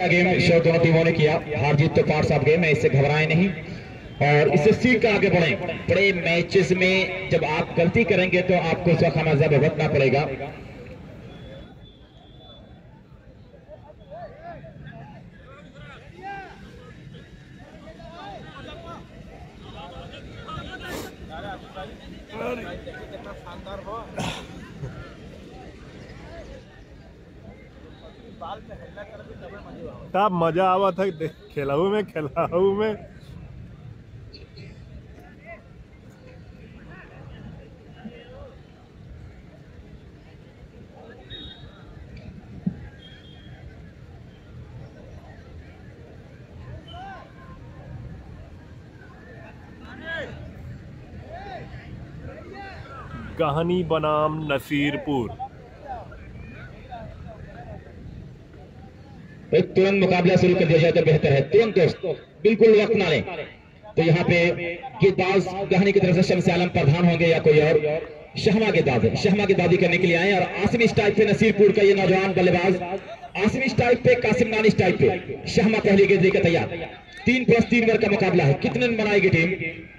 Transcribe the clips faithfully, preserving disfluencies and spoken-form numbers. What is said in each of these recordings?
Game show दोनों टीमों ने किया, हार जीत तो पार्ट्स ऑफ गेम है, इससे घबराएं नहीं और इससे सीख कर आगे बढ़ें। बड़े मैचेस में जब आप गलती करेंगे तो आपको उसका खामियाजा भुगतना पड़ेगा। तब मजा आवा था खेलाऊ में खेलाऊ में कहानी बनाम नसीरपुर। तुरंत मुकाबला शुरू कर दिया जाए तो बेहतर है, तुरंत दोस्तों, बिल्कुल वक्त ना लें। तो यहाँ पे गेंदबाज गहनी की तरफ से शम्स आलम प्रधान होंगे या कोई और। शहमा गेंदबाज है, शहमा गेंदबाजी करने के लिए आए और आसिम इस टाइप पे नसीरपुर का ये नौजवान बल्लेबाज, आसिम इस टाइप पे, कासिम नानी इस टाइप पे। शहमा पहली गेंद लेकर तैयार, तीन प्लस तीन ओवर का मुकाबला है। कितने रन बनाएगी टीम?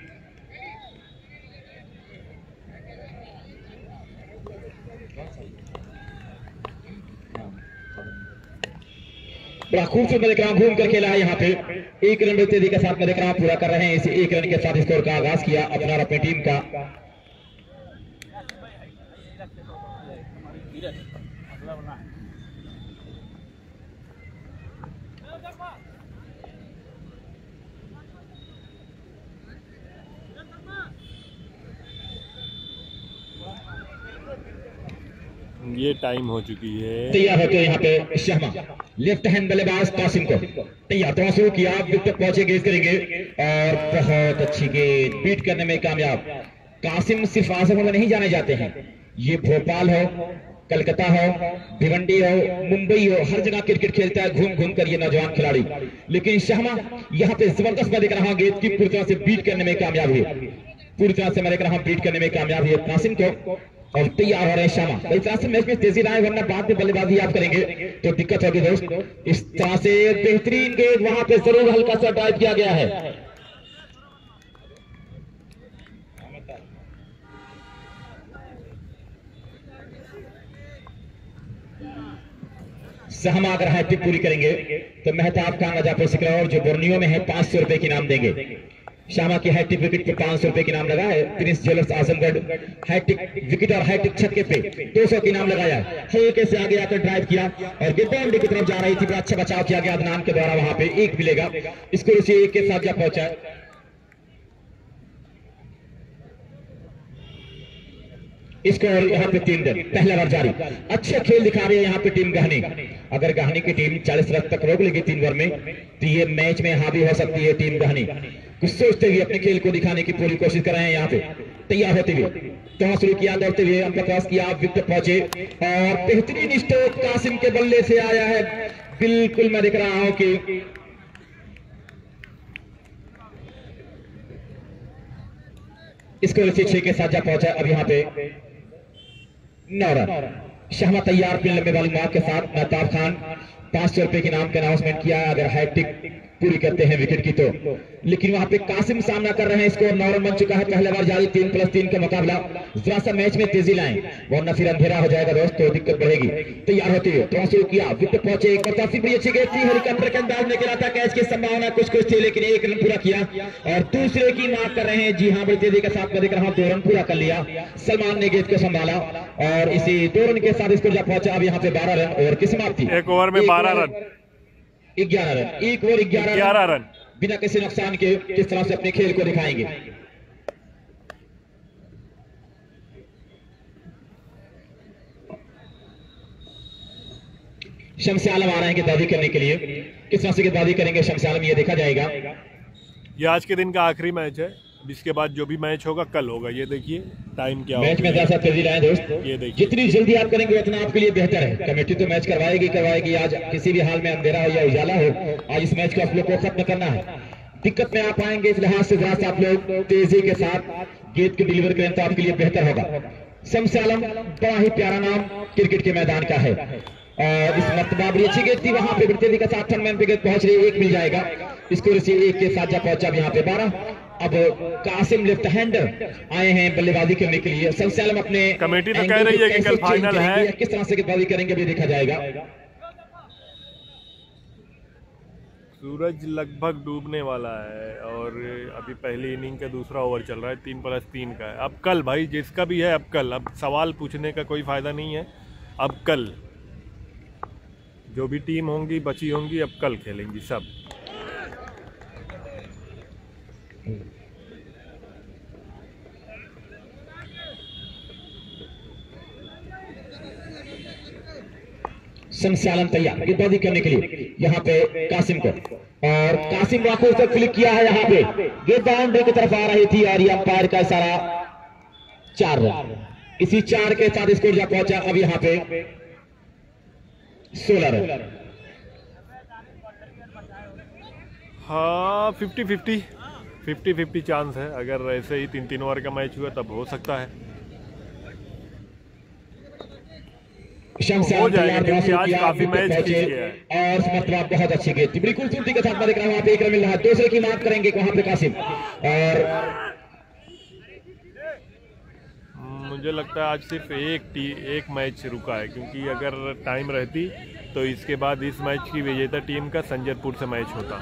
बड़ा खूबसूरत मलिक्राम घूम कर खेला है यहाँ पे। एक रन तेजी के साथ मलिक्राम पूरा कर रहे हैं। इसी एक रन के साथ स्कोर का आगाज किया अपना और अपनी टीम का। ये टाइम हो चुकी है। तैयार होते हैं यहाँ पे शहमा, लेफ्ट हैंड बल्लेबाज कासिम को तैयार तो शुरू किया, विकेट पहुंचे गेंद करेंगे और बहुत अच्छी गेंद, बीट करने में कामयाब। कासिम सिर्फ आसमों में नहीं जाने जाते हैं, ये भोपाल हो, कलकत्ता हो, भिवंडी हो, मुंबई हो, हर जगह क्रिकेट खेलता है घूम घूम कर ये नौजवान खिलाड़ी। लेकिन शहमा यहाँ पे जबरदस्त मैं देख रहा हूँ गेंद की पूरी तरह से बीट करने में कामयाब हुई, पूरी तरह से मैं देख रहा हूँ बीट करने में कामयाब हुई कासिम को। और तैयार हो रहे हैं शर्मा। इस तरह से मैच में तेजी लाए वरना बाद में बल्लेबाजी आप करेंगे तो दिक्कत होगी दोस्त। इस तरह से बेहतरीन गेंद वहां पे जरूर हल्का सा ड्राइव किया गया है। शहमा अगर हैट्रिक पूरी करेंगे तो मेहताब खान रजापुर सिकरौर जो बोर्नियो में है पांच सौ रुपए के इनाम देंगे। शर्मा की हैट्रिक विकेट पे पांच सौ रुपए के नाम लगा है। Prince Jewellers Azamgarh hat trick wicket और हैट्रिक छक्के पे दो सौ के नाम लगाया। हल्के से आगे आकर ड्राइव किया और गेंद बाउंड्री की तरफ जा रही थी, बड़ा अच्छा बचाव किया गया अदनान के द्वारा, वहां पे एक मिलेगा। स्कोर उसी एक के साथ जा पहुंचा। स्कोर यहाँ पे तीन रन, पहला ओवर जारी। अच्छे खेल दिखा रही है यहाँ पे टीम गहनी। अगर गहनी की टीम चालीस रन तक रोक लेगी तीन ओवर में तो ये मैच में हावी हो सकती है टीम गहनी। कुछ सोचते हुए अपने खेल को दिखाने की पूरी कोशिश कर रहे हैं यहाँ पे। तैयार होते हुए तो शुरू किया, दौड़ते हुए अंपायर क्रॉस किया, विकेट पहुंचे और बेहतरीन स्ट्रोक कासिम के बल्ले से आया है। बिल्कुल मैं देख रहा हूं कि इसको छह के साथ जा पहुंचा। अब यहाँ पे नौ रन। शहमा तैयार फिर लंबे वाली मार के साथ मेहताब खान पांच सौ रुपए के नाम का अनाउंसमेंट किया अगर हैट्रिक पूरी करते हैं विकेट की तो। लेकिन वहां पे कासिम सामना कर रहे हैं, स्कोर नौ रन बन चुका है, पहले बार जारी तीन प्लस तीन का मुकाबला। जरा सा मैच में तेजी लाएं वरना फिर अंधेरा हो जाएगा दोस्त, तो दिक्कत बढ़ेगी। तैयार होते हुए तो शुरू किया, विकेट पहुंचे, एक पचासी बड़ी अच्छी गेंद थी, हेलीकॉप्टर के अंदाज में खेला था, कैच की संभावना कुछ कुछ थी लेकिन एक रन पूरा किया और दूसरे की मार्क कर रहे हैं। जी हाँ, बड़ी तेजी के साथ मैं देख रहा हूं, दो रन पूरा कर लिया। सलमान ने गेंद को संभाला और इसी दो रन के साथ स्कोर जा पहुंचा। अब यहाँ पे बारह रन और की समाप्ति, एक ओवर में बारह रन, ग्यारह रन, एक ओवर ग्यारह रन बिना किसी नुकसान के किस तरह से अपने खेल को दिखाएंगे। शम्स आलम आ रहे हैं गेंदबाजी करने के लिए, किस तरह से गेंदबाजी करेंगे शम्स आलम ये देखा जाएगा। ये आज के दिन का आखिरी मैच है, इसके बाद जो भी मैच होगा कल होगा। ये देखिए टाइम क्या मैच में जैसा तेजी लाएं दोस्त, ये देखिए जितनी जल्दी आप करेंगे उतना आपके लिए बेहतर है। कमेटी तो मैच करवाएगी करवाएगी आज किसी भी हाल में अंधेरा हो या उजाला हो, आज इस मैच को आप लोग को खत्म करना है। दिक्कत में आप आएंगे इस लिहाज से जरा से आप लोग तेजी के साथ गेंद को डिलीवर करें तो आपके लिए बेहतर होगा। शम्स आलम बड़ा ही प्यारा नाम क्रिकेट के मैदान का है। और इस मर्तबा बड़ी अच्छी गेंद थी वहां पे ब्रिटेन का साथ मैन पे गेंद पहुंच रही है, एक मिल जाएगा स्कोर से एक के साथ जा पहुंचा यहाँ पे बारह। अब कासिम लेफ्ट हैंडर आए हैं बल्लेबाजी करने के लिए। संसैलम अपने कमेटी तो कह रही है कि कल फाइनल है, किस तरह से गेंदबाजी करेंगे भी देखा जाएगा। सूरज लगभग डूबने वाला है और अभी पहली इनिंग का दूसरा ओवर चल रहा है, तीन प्लस तीन का है। अब कल भाई जिसका भी है, अब कल, अब सवाल पूछने का कोई फायदा नहीं है। अब कल जो भी टीम होंगी बची होंगी अब कल खेलेंगी सब। संचालन तैयार गेंदबाजी करने के लिए यहाँ पे कासिम को, और कासिम वाकई से क्लिक किया है। यहाँ पे गेंद बाउंड्री की तरफ आ रही थी और ये अंपायर का इशारा चार रन। इसी चार के साथ स्कोर जा पहुंचा अब यहाँ पे सोलह रन। हाँ fifty fifty fifty fifty chance है, अगर ऐसे ही तीन तीन ओवर का मैच हुआ तब हो सकता है, हो जाएगा क्योंकि आज काफी मैच खींच गया है। और समर्थवा बहुत अच्छी गेंद थी, बिल्कुल खूबसूरती के साथ मैं देख रहा हूं वहां पे एक रन मिल रहा है। दूसरे की मार्क करेंगे वहां पे कासिम, और मुझे लगता है आज सिर्फ एक टी एक मैच रुका है, क्योंकि अगर टाइम रहती तो इसके बाद इस मैच की विजेता टीम का संजरपुर से मैच होता।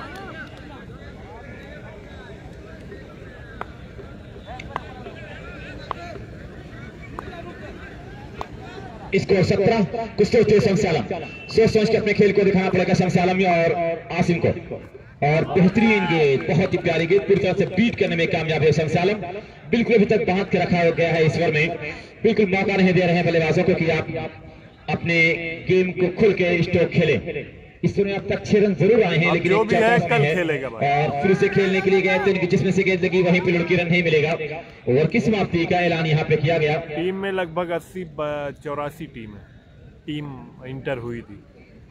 स्कोर सत्रह। कुछ सोचते संसालम, सोच सोच के अपने खेल को दिखाना पड़ेगा संसालम और आसिम को, और बेहतरीन गेंद, बहुत ही प्यारी गेंद, पूरी तरह से बीट करने में कामयाब है संसालम। बिल्कुल अभी तक बांध के रखा गया है इस ओवर में, बिल्कुल मौका नहीं दे रहे हैं बल्लेबाजों को कि आप अपने गेम को खुल के स्ट्रोक खेलें। इस समय अब तक छह रन जरूर आए हैं, लेकिन जो भी है कल खेलेगा और फिर से खेलने के लिए गए तो जिसमें से गेंद लगी वहीं पे लुढ़की रन नहीं मिलेगा। ओवर की समाप्ति का ऐलान यहाँ पे किया गया। टीम में लगभग अस्सी चौरासी टीम है, टीम इंटर हुई थी,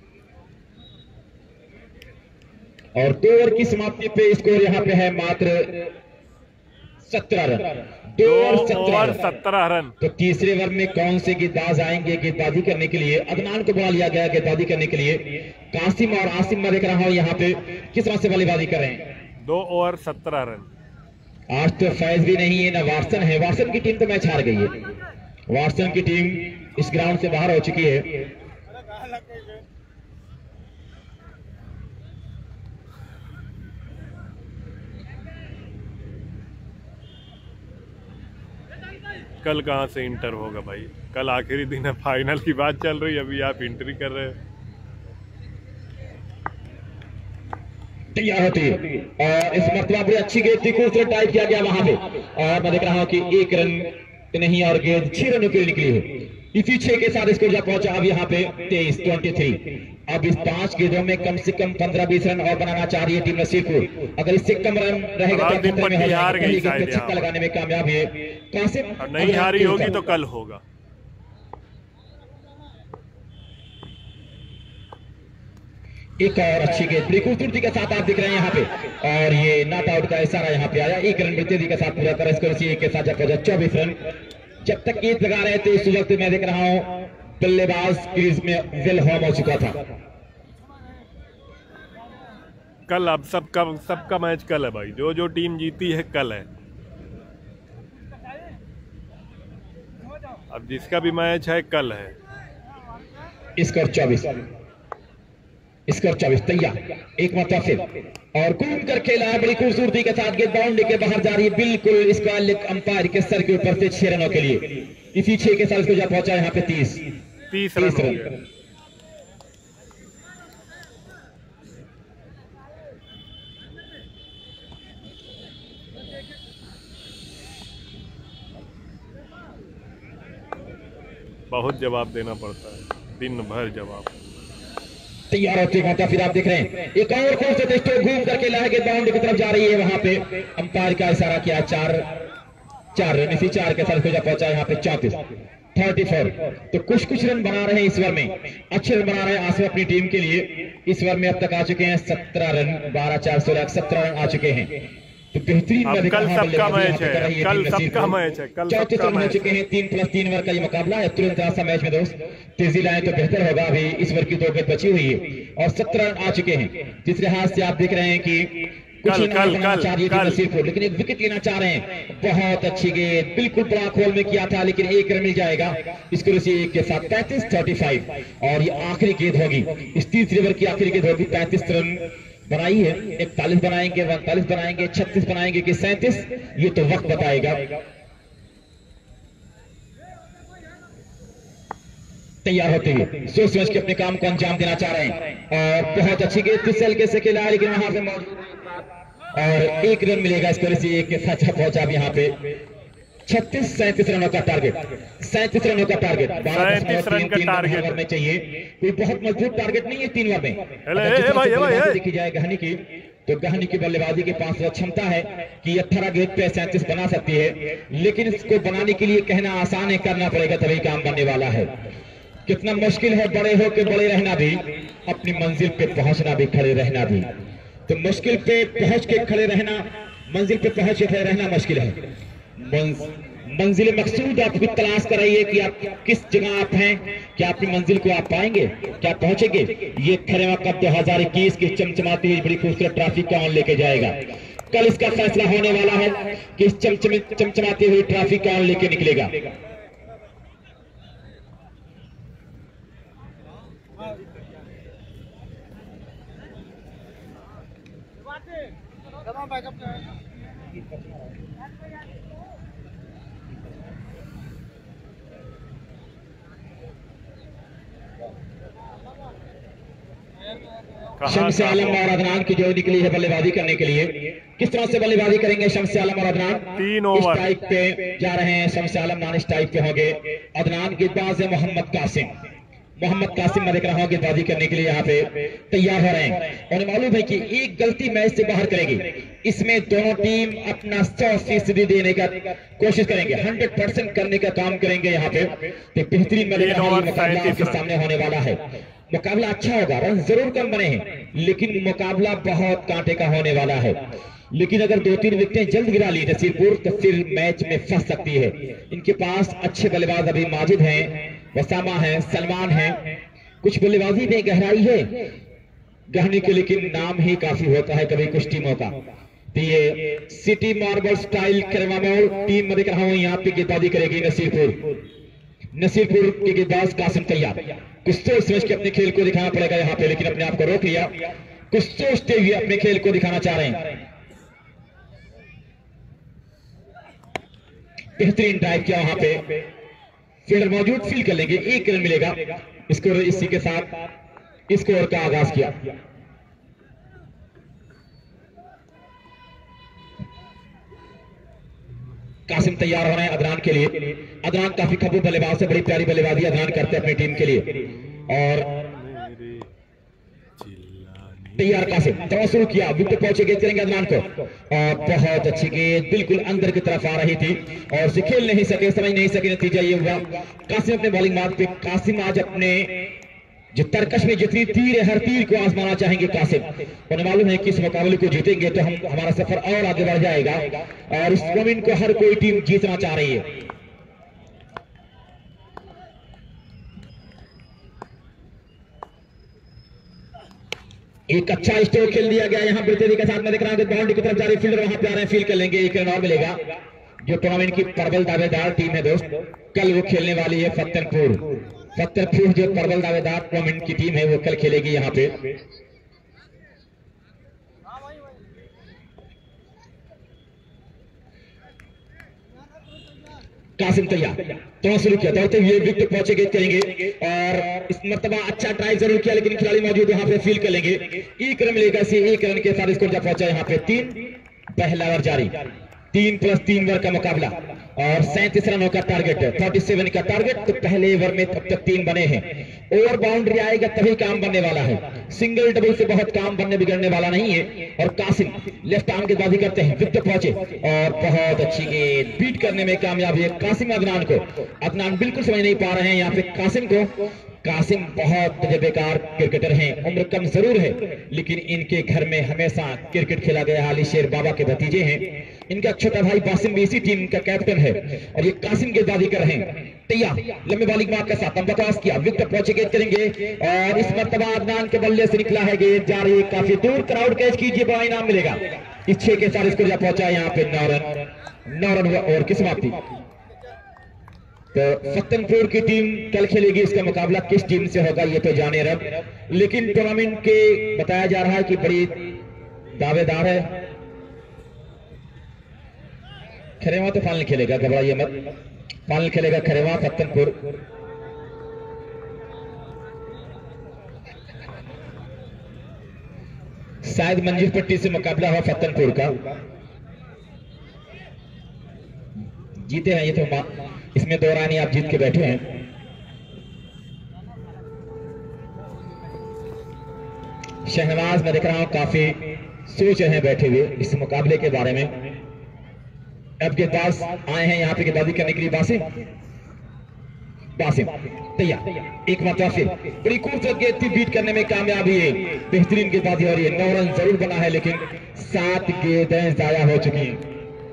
और दो ओवर की समाप्ति पे स्कोर यहाँ पे है मात्र सत्रह रन। दो ओवर सत्रह रन। तो तीसरे ओवर में कौन से गेंदबाज आएंगे गेंदबाजी करने के लिए? अदनान को बुला लिया गया गेंदबाजी करने के लिए। कासिम और आसिम मैं देख रहा हूँ यहाँ पे किस तरह से बल्लेबाजी कर रहे हैं। दो ओवर सत्रह रन। आज तो फैज भी नहीं है ना वाटसन है, वाटसन की टीम तो मैच हार गई है, वाटसन की टीम इस ग्राउंड से बाहर हो चुकी है। कल कहां से इंटर होगा भाई, कल आखिरी दिन है, फाइनल की बात चल रही है, अभी आप इंट्री कर रहे हैं। तैयार होती है और इस मरतबा बड़ी अच्छी गेंद थी, खूबसूरत टाइप किया गया वहां पे, और मैं देख रहा हूं कि एक रन नहीं और गेंद छह रनों के लिए निकली है। इसी छह के साथ स्कोर जा पहुंचा अब यहाँ पे तेईस तेईस। अब इस पांच गेंदों में कम से कम पंद्रह बीस रन और बनाना चाह रही है टीम नसीरपुर। अगर इससे कम रन रहेगा तो खतरे में है, छक्का लगाने में कामयाब है कासिम। नहीं हारी होगी तो कल होगा। एक और अच्छी गेंद बड़ी खूबसूरती के साथ आप दिख रहे हैं यहाँ पे, और ये नॉट आउट का इशारा यहाँ पे आया। एक रन तेजी के साथ पूरा कर स्कोर एक के साथ जा पहुंचा चौबीस रन। जब तक गेंद लगा रहे थे उस वक्त मैं देख रहा हूँ बल्लेबाज क्रीज में वेल होम हो चुका था। कल अब सबका सबका मैच कल है भाई, जो जो टीम जीती है कल है। अब जिसका भी मैच है कल है। स्कोर चौबीस, स्कोर चौबीस। तैयार एक मरतबा फिर और घूम कर खेला है बड़ी खूबसूरती के साथ, गेंद बाउंड्री के बाहर जा रही है, बिल्कुल स्क्वायर अंपायर के सर के ऊपर से छह रनों के लिए। इसी छह के साथ जा पहुंचा यहाँ पे तीस तीस रन। बहुत जवाब देना पड़ता है, दिन भर जवाब। तैयार होते हैं फिर आप देख रहे हैं एक और कोर्स से स्ट्रोक घूम करके लाके बाउंड्री की तरफ जा रही है, वहां पे अंपायर का इशारा किया। चार चार रन, इसी चार के साथ पहुंचा यहाँ पे चौंतीस चौंतीस। तो कुछ कुछ रन बना रहे हैं इस ओवर में, अच्छे रन बना रहे हैं आसिम अपनी टीम के लिए। इस ओवर में अब तक आ चुके हैं सत्रह रन, बारह चार सोलह सत्रह रन आ चुके हैं। तो बेहतरीन अब कल सबका मैच है, कल सबका मैच है, कल चौतीस रन हो चुके हैं। तीन प्लस तीन ओवर का ये मुकाबला है। तुरंत सा मैच में दोस्त तेजी लाए तो बेहतर होगा। अभी इस ओवर की दो गेंद बची हुई है और सत्रह रन आ चुके हैं। जिस लिहाज से आप देख रहे हैं कि कुछ कल कल कल कल नसीरपुर, लेकिन एक विकेट लेना चाह रहे हैं। बहुत अच्छी गेंद, बिल्कुल बड़ा खोल में किया था, लेकिन एक रन मिल जाएगा इसको एक के साथ पैंतीस थर्टी फाइव। और ये आखिरी गेंद होगी, इस तीसरे ओवर की आखिरी गेंद होगी। पैंतीस रन बनाई है, इकतालीस बनाएंगे, उनतालीस बनाएंगे, छत्तीस बनाएंगे कि सैंतीस, ये तो वक्त बताएगा। तैयार होते हुए सोच समझ के अपने काम को अंजाम देना चाह रहे हैं। और बहुत अच्छी गेंद किस हल्के से खेला है, लेकिन वहां पे मौजूद और एक रन मिलेगा स्कोर से एक के साथ पहुंचा अब यहाँ पे छत्तीस सैंतीस रनों का टारगेट, सैंतीस रनों का टारगेट, सैंतीस रन का टारगेट में चाहिए। कोई बहुत मजबूत टारगेट नहीं है तीन ओवर में। देखी जाए गहनी की, तो गहनी की बल्लेबाजी के पास क्षमता है कि अठारह गेंद पे सैंतीस बना सकती है, लेकिन इसको बनाने के लिए कहना आसान है, करना पड़ेगा तभी काम बनने वाला है। कितना मुश्किल है बड़े हो के बड़े रहना भी, अपनी मंजिल पे पहुंचना भी, खड़े रहना भी। तो मुश्किल पे पहुंच के खड़े रहना, मंजिल पे पहुंच के खड़े रहना मुश्किल है। मंजिल मकसूद आप भी तलाश कर रही है कि आप किस जगह आप हैं, क्या अपनी मंजिल को आप पाएंगे, क्या पहुंचेंगे। ये खरेवा कप दो हजार इक्कीस की चमचमाती हुई बड़ी खूबसूरत ट्रॉफी कौन लेके जाएगा। कल इसका फैसला होने वाला है कि इस चमचम चमचमाती हुई ट्रॉफी कौन लेके निकलेगा। शम्स आलम और अदनान की जो निकली है बल्लेबाजी करने के लिए, किस तरह से बल्लेबाजी करेंगे शम्स आलम और अदनान। तीन ओवर स्ट्राइक पे जा रहे हैं। शम्स आलम नॉन स्ट्राइक पे होंगे। अदनान गेंदबाज है मोहम्मद कासिम, मोहम्मद कासिम मैं देख रहा हूँ गेंदबाजी करने के लिए यहाँ पे तैयार हो रहे हैं। उन्हें मालूम है कि एक गलती मैच से बाहर करेगी, इसमें दोनों टीम अपना सौ फीसदी देने का कोशिश करेंगे, हंड्रेड परसेंट करने का काम करेंगे यहाँ पे। तो बेहतरीन मुकाबला आपके सामने होने वाला है। मुकाबला अच्छा होगा, रन जरूर कम बने हैं, लेकिन मुकाबला बहुत कांटे का होने वाला है। लेकिन अगर दो तीन विकेटें जल्द गिरा ली नसीरपुर तो फिर मैच में फंस सकती है। इनके पास अच्छे बल्लेबाज अभी माजिद हैं, वसामा है, सलमान है, कुछ बल्लेबाजी में गहराई है गहने के, लेकिन नाम ही काफी होता है कभी कुछ टीमों का। तो ये सिटी मार्बल स्टाइल करवामोल टीम में देख रहा हूं यहाँ पे गेंदबाजी करेगी नसीरपुर। नसीरपुर के गेंदबाज कासिम तैयार, कुछ सोच समझ के अपने खेल को दिखाना पड़ेगा यहाँ पे, लेकिन अपने आप को रोक लिया, कुछ सोचते हुए अपने खेल को दिखाना चाह रहे हैं। बेहतरीन ड्राइव किया वहां पे, फील्डर मौजूद, फील्ड कर लेंगे, एक रन मिलेगा स्कोर। इसी के साथ स्कोर का आगाज किया। कासिम तैयार हो रहे हैं अदनान के लिए। अदनान काफी खबू बल्लेबाज से, बड़ी प्यारी बल्लेबाजी अदनान करते हैं अपनी टीम के लिए। और तैयार कासिम दौड़ शुरू किया, विकेट पहुंचे, गेंद करेंगे अदनान को और बहुत अच्छी गेंद बिल्कुल अंदर की तरफ आ रही थी और उसे खेल नहीं सके, समझ नहीं सके, नतीजा ये हुआ कासिम अपने बॉलिंग मार्ग पे। कासिम आज अपने जो तरकश में जितनी तीर है, हर तीर को आजमाना चाहेंगे कासिम। उन्हें मालूम है कि इस मुकाबले को जीतेंगे तो हम हमारा सफर और आगे बढ़ जाएगा और इस टूर्नामेंट को हर कोई टीम जीतना चाह रही है। एक अच्छा स्ट्रोक खेल दिया गया यहाँ बेतेरी के साथ में देख रहा हूं बाउंड्री की तरफ जा रही, फील्डर वहां पे आ रहे हैं, फील्ड कर लेंगे, एक रन और मिलेगा। जो टूर्नामेंट की प्रबल दावेदार टीम है दोस्त, कल वो खेलने वाली है फतेहपुर। फतेहपुर जो प्रबल दावेदार टूर्नामेंट की टीम है वो कल खेलेगी यहाँ पे। कासिम तैयार, तो शुरू किया, दौड़ते हुए विकेट पहुंचे, गेंद करेंगे और इस मर्तबा अच्छा ट्राई जरूर किया, लेकिन खिलाड़ी मौजूद यहाँ पे फील्ड कर लेंगे, एक रन मिलेगा। इसे एक रन के साथ स्कोर पहुंचा यहाँ पे तीन, पहला ओवर जारी, तीन प्लस तीन ओवर का मुकाबला और सैंतीस रनों का टारगेट है, सैंतालीस का टारगेट। तो पहले ओवर में तब तक तीन बने हैं, ओवर बाउंड्री आएगा तभी काम बनने वाला है, सिंगल डबल से बहुत काम बनने बिगड़ने वाला नहीं है। और कासिम लेफ्ट आर्म गेंदबाजी करते हैं, विकेट पहुंचे और बहुत अच्छी गेंद, बीट करने में कामयाब है कासिम अदनान को। अदनान बिल्कुल समझ नहीं पा रहे हैं यहाँ पे कासिम को, कासिम बहुत तजर्बेकार क्रिकेटर हैं, उम्र कम जरूर है लेकिन इनके घर में हमेशा क्रिकेट खेला गया। हाली शेर बाबा के भतीजे हैं। इनका छोटा भाई बासिम भी इसी टीम का कैप्टन है और ये कासिम गेंदबाजी कर रहे हैं। तैयार लंबे बॉलिंग मार्क के साथ बकवास किया, विकेट पहुंचे गेंद करेंगे और इस मर्तबा अदनान के बल्ले से निकला है गेंद, जा रही है काफी दूर, क्राउड कैच कीजिए, बड़ा इनाम मिलेगा। इस छह के साथ इसको पहुंचा यहाँ पे नौ रन नौ रन और की समाप्ति। तो फत्तनपुर की टीम कल खेलेगी, इसका मुकाबला किस टीम से होगा ये तो जाने रब, लेकिन टूर्नामेंट के बताया जा रहा है कि बड़ी दावेदार है। खरेवा तो फाइनल खेलेगा, घबराइए मत, फाइनल खेलेगा खरेवा फत्तनपुर। शायद मंजीर पट्टी से मुकाबला हो फत्तनपुर का, जीते हैं ये तो, इसमें दो रानी आप जीत के बैठे हैं। शहनवाज मैं देख रहा हूं काफी सोच रहे हैं बैठे हुए इस मुकाबले के बारे में। अब के पास आए हैं यहाँ पे गेंदबाजी करने के लिए बासिम। बासिम तैयार, एक बार फिर बड़ी खूबसूरत गेंद थी, बीट करने में कामयाब है, बेहतरीन गेंदबाजी हो रही है। नौ रन जरूर बना है लेकिन सात गेंदें जाया हो चुकी हैं।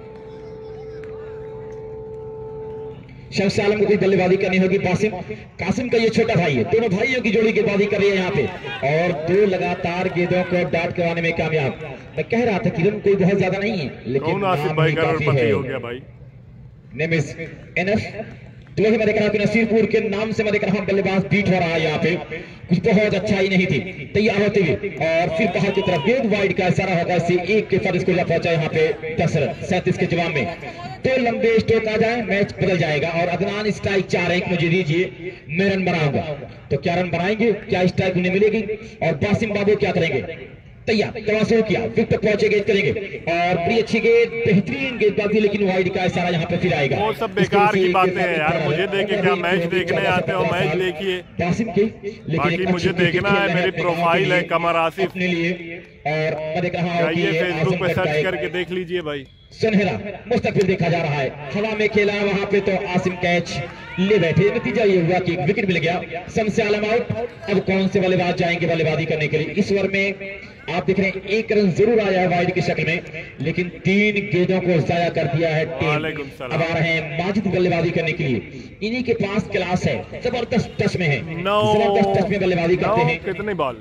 शमस आलम को कोई बल्लेबाजी करनी होगी। बासिम कासिम का ये छोटा भाई है, दोनों भाइयों की जोड़ी गेंदबाजी कर रही है यहाँ पे और दो लगातार गेंदों को डाट करवाने में कामयाब। मैं कह रहा था कि रन कोई बहुत ज्यादा नहीं है लेकिन नाम ही काफी है। हो गया भाई नेम इज एनएफ। तो वही मैं देख रहा हूं कि नसीरपुर के नाम से मैं देख रहा हूं बल्लेबाज बीट हो रहा है यहाँ पे, कुछ बहुत अच्छा ही नहीं थी। तैयार होते हुए और फिर बाहर की तरफ गेंद वाइड का इशारा होगा, इसे एक के साथ इसको पहुंचा यहाँ पे दस रन सैंतीस के जवाब में। तो लंबे स्ट्रोक आ जाए मैच बदल जाएगा और अदनान स्ट्राइक चार रैंक मुझे दीजिए, मैं रन बनाऊंगा। तो क्या रन बनाएंगे, क्या स्ट्राइक उन्हें मिलेगी और बासिम बाबू क्या करेंगे। तैयार शुरू किया, विकेट पहुंचे गेंद करेंगे और बड़ी अच्छी गेंद, बेहतरीन गेंदबाजी लेकिन वाइड का इशारा यहाँ पे फिर आएगा। वो सब बेकार की बातें हैं यार, मुझे देखे क्या मैच देखने आते हो, मैच देखिए बासिम की, लेकिन मुझे देखना है, मेरी प्रोफाइल है कमर आसिफ अपने लिए और मैं देख रहा हूँ ये फेसबुक पे सर्च करके देख लीजिए भाई। सुनहरा मुस्तकबिल देखा जा रहा है, हवा में खेला वहां पे तो आसिम कैच ले बैठे, नतीजा ये हुआ कि विकेट मिल गया। शमस आलम आउट। अब कौन से बल्लेबाज जाएंगे बल्लेबाजी करने के लिए। इस ओवर में आप देख रहे हैं एक रन जरूर आया है वाइड की शक्ल में लेकिन तीन गेंदों को जाया कर दिया है टीम। अब आ रहे हैं माजिद बल्लेबाजी करने के लिए, इन्हीं के पास क्लास है, जबरदस्त टच में है, जबरदस्त टच में बल्लेबाजी करते हैं। कितने बॉल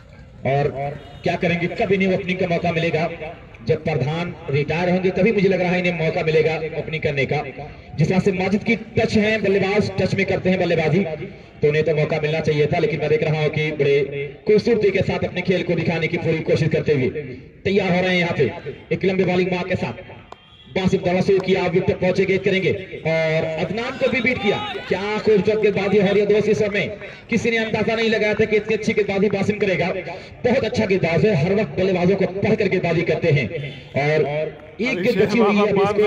और क्या करेंगे, कभी नहीं ओपनिंग का मौका मिलेगा। जब प्रधान रिटायर होंगे तभी मुझे लग रहा है इन्हें मौका मिलेगा ओपनिंग करने का। जिस तरह से माजिद की टच है, बल्लेबाज टच में करते हैं बल्लेबाजी, तो उन्हें तो मौका मिलना चाहिए था। लेकिन मैं देख रहा हूं कि बड़े खूबसूरती के साथ अपने खेल को दिखाने की पूरी कोशिश करते हुए तैयार हो रहे हैं यहाँ पे एक लंबे बॉलिंग मार्क के साथ। बासिम दवा शुरू किया, विकेट पहुंचे गेंद करेंगे और अदनान को भी बीट किया। क्या खूबसूरत गेंदबाजी हो रही है दोस्त इस में, किसी ने अंदाजा नहीं लगाया था कि इतनी अच्छी गेंदबाजी बासिम करेगा। बहुत अच्छा गेंदबाज है, हर वक्त बल्लेबाजों को पढ़कर गेंदबाजी करते हैं और एक गेंद बची हुई है,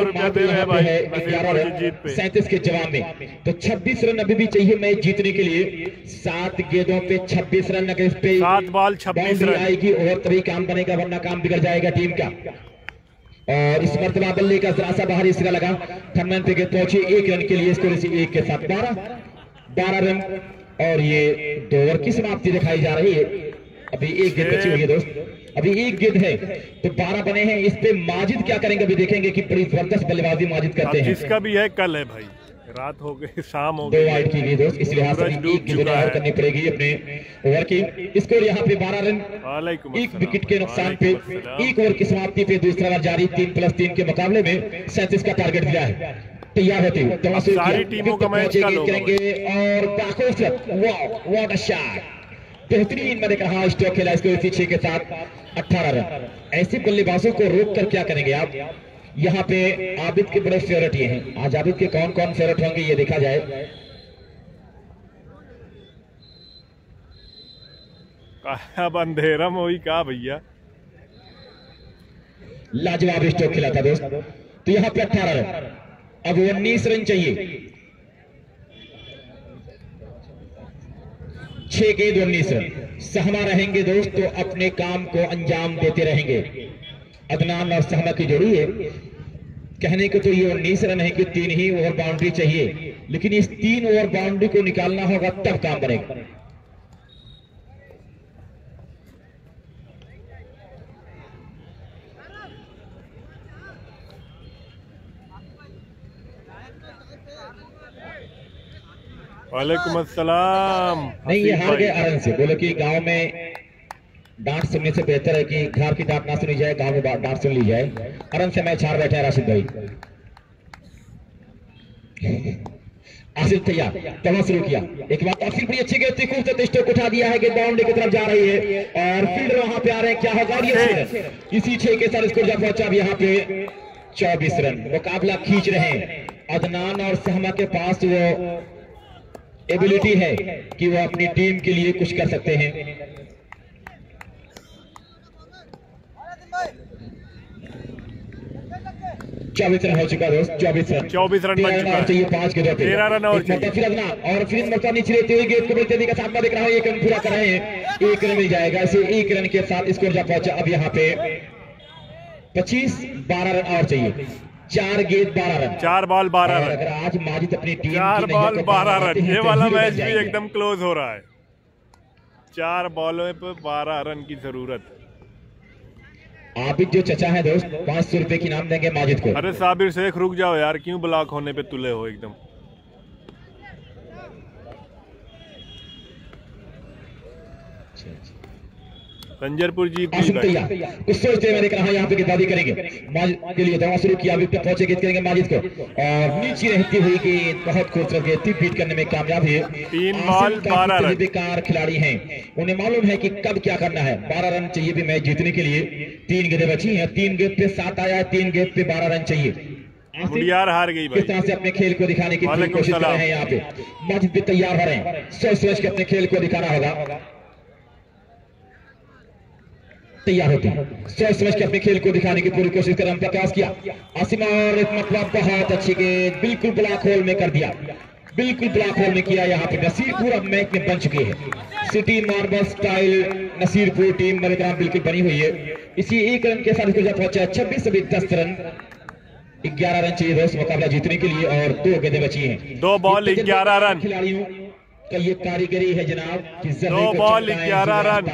सैंतीस के जवाब में। तो छब्बीस रन अभी भी चाहिए मैच जीतने के लिए। सात गेंदों पे छब्बीस रन, अगर इस पे सात बॉल छब्बीस रन आएगी और तभी काम बनेगा, वरना काम बिगड़ जाएगा टीम का। और इस मर्तबा बल्ले का जरा सा बाहरी सिरा लगा, थर्मन पे पहुंचे एक रन के लिए, स्कोर एक के साथ बारह बारह रन और ये दो ओवर की समाप्ति दिखाई जा रही है। अभी एक गेंद बची हुई है दोस्त, अभी एक गेंद है तो बारह बने हैं। इस पे माजिद क्या करेंगे अभी देखेंगे कि बड़ी जबरदस्त बल्लेबाजी माजिद करते हैं। जिसका भी है कल है भाई, रात हो गई, शाम हो गई, दो वाइड की गई दोस्त, इस लिहाज से एक गेंद और करनी पड़ेगी अपने ओवर की। स्कोर यहाँ पे बारह रन, एक विकेट के नुकसान पे एक ओवर की समाप्ति पे दूसरा ओवर जारी। तीन प्लस तीन के मुकाबले में सैंतीस का टारगेट दिया है। तैयार होते हुए सारी टीमों का मैच करेंगे और व्हाट अ शॉट, बेहतरीन मैंने कहा स्ट्रोक खेला इसको छह के साथ अठारह रन। ऐसे बल्लेबाजों को रोक कर क्या करेंगे आप। यहाँ पे आबिद के बड़े फेवरेट ये हैं, आज आबिद के कौन कौन फेवरेट होंगे ये देखा जाए। अब अंधेरा में हुई का भैया, लाजवाब स्ट्रोक खेला था दोस्त। तो यहाँ पे अठारह रन, अब उन्नीस रन चाहिए, छह गेंद उन्नीस रन। सहमा रहेंगे दोस्त तो अपने काम को अंजाम देते रहेंगे। अदनान और सहमा की जोड़ी है, कहने को तो ये उन्नीस रन है कि तीन ही ओवर बाउंड्री चाहिए लेकिन इस तीन ओवर बाउंड्री को निकालना होगा तब काम बनेगा। वालेकुम अस्सलाम। नहीं, ये हार गए अरन से। बोले कि गांव में डांट सुनने से बेहतर है कि घर की डांट ना सुनी जाए, गांव में डांट सुन ली जाए। अरन से मैच हार बैठे हैं राशिद भाई। आसिफ तैयार, तमाम शुरू किया। एक बार आसिफ बड़ी अच्छी गेंद थी, खूब से स्टोक उठा दिया है, गेंद बाउंड्री की तरफ जा रही है और फील्डर वहां पे आ रहे हैं। क्या होगा ये? इसी छह के साथ स्कोर जा पहुंचा। अब यहाँ पे चौबीस रन मुकाबला खींच रहे हैं। अदनान और सहमा के पास वो एबिलिटी है कि वो अपनी टीम के लिए कुछ कर सकते हैं। चौबीस रन हो चुका दोस्त, चौबीस रन चौबीस रन बन चुका है। चाहिए पांच के दो पे तेरह रन और चाहिए। फिर अदनान और फिर मौका नीचे लेते हुए गेंद को बड़ी तेजी का सामना दिख रहा है। एक रन पूरा कर रहे हैं, एक रन मिल जाएगा। इसे एक रन के साथ स्कोर जा पहुंचा। अब यहाँ पे पच्चीस बारह रन और चाहिए। चार गेंद बारह रन, चार बॉल बारह रन। अगर आज माजिद अपनी टीम चार बॉल बारह रन, ये वाला मैच भी एकदम एकदम क्लोज हो रहा है। चार बॉलों पे बारह रन की जरूरत। आबिद जो चचा है दोस्त, पांच सौ रुपए की नाम देंगे माजिद को। अरे साबिर शेख रुक जाओ यार, क्यों ब्लॉक होने पे तुले हो एकदम। संजरपुर जीत गई आसिम भाई। तैयार, कुछ सोचते हुए देख रहा है यहाँ पे गेंदबाजी करेंगे। माजिद के लिए दवा शुरू किया, विकेट पहुंचे गेंद करेंगे माजिद को और नीचे रहती हुई गेंद बहुत खूबसूरत गेंद थी, बीट करने में कामयाब है। तीन आसिम बॉल काफी बारह रन। तजुर्बेकार खिलाड़ी हैं, उन्हें मालूम है कि कब क्या करना है। बारह रन चाहिए भी मैच जीतने के लिए। तीन गेंदें बची हैं, तीन गेंद पे सात आया है, तीन गेंद पे बारह रन चाहिए। मुड़ियार हार गई किस तरह भाई। से अपने खेल को दिखाने की पूरी कोशिश कर रहे हैं। यहाँ पे माजिद भी तैयार हो रहे हैं, सोच सोच के अपने खेल को दिखाना होगा। तैयार होते हैं, सोच समझ के अपने खेल को दिखाने की पूरी कोशिश कर रहे हैं। प्रकाश किया आसिम और एक मतलब बहुत अच्छी गेंद बिल्कुल ब्लॉक होल में कर दिया, बिल्कुल ब्लॉक होल में किया। यहाँ पे नसीरपुर अब मैच में बन चुकी है। City Marble Style Nasirpur team मलेदान बिल्कुल बनी हुई है। इसी एक रन के साथ पहुंचा छब्बीस अभी दस रन, ग्यारह रन चाहिए दोस्त मुकाबला जीतने के लिए और दो गेंदें बची हैं। दो बॉल ग्यारह रन। खिलाड़ियों का ये कारीगरी है जनाब, दो बॉल ग्यारह रन।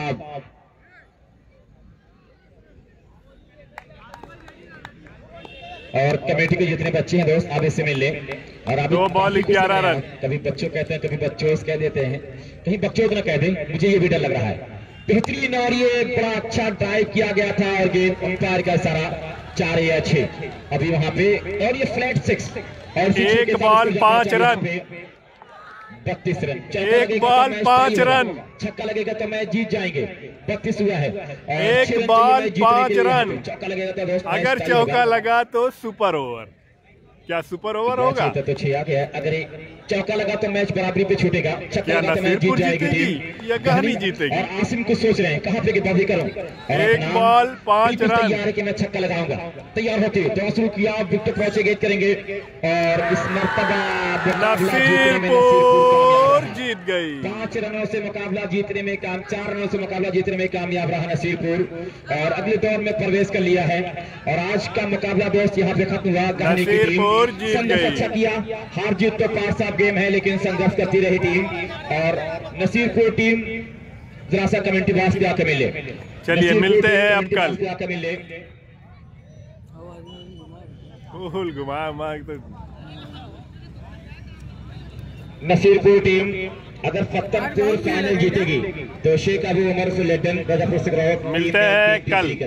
और कमेटी के जितने बच्चे हैं दोस्त आप इससे मिल लें। और अभी दो बॉल ग्यारह रन। कभी बच्चों कहते हैं, कभी बच्चों कह देते हैं, कहीं बच्चों को ना कह दें, मुझे ये भी डर लग रहा है। बेहतरीन और ये बड़ा अच्छा ड्राइव किया गया था और गेंद अंपायर का इशारा चार या छह। अभी वहां पे और ये फ्लैट सिक्स और एक बॉल पांच रन, बत्तीस रन। एक बॉल पांच रन। छक्का लगेगा तो मैच जीत जाएंगे। बत्तीस हुआ है, एक बॉल पांच रन। चौका लगेगा तो दोस्त अगर चौका लगा तो सुपर ओवर। क्या सुपर ओवर होगा? तो छह आ गया। अगर चौका लगा तो मैच बराबरी पे छूटेगा, छक्का लगा तो मैच जीत जाएगी टीम या कहानी जीतेगी। और आसिम कुछ सोच रहे हैं कहां पे गेंदबाजी करूं। एक बॉल पांच रन। तैयार है कि मैं छक्का लगाऊंगा। तैयार होते तो शुरू किया, विकेट पहुंचे गेंद करेंगे और इस मर्तबा नसीरपुर जीत गई। पांच रनों से मुकाबला जीतने में काम चार रनों से मुकाबला जीतने में कामयाब रहा नसीरपुर और अगले दौर में प्रवेश कर लिया है। और आज का मुकाबला दोस्त यहाँ पे खत्म हुआ। कहानी की टीम संघर्ष अच्छा किया, हार जीत तो पांच सात गेम है लेकिन संघर्ष करती रही टीम। और नसीरपुर टीम जरा सा कमेंट्री बॉक्स पे आकर मिले। चलिए मिलते हैं अब कल। आकर मिले फूल घुमा घुमा तो नसीरपुर टीम अगर फतेहपुर फाइनल जीतेगी तो शेख अबू उमर से लेटन मिलते हैं कल।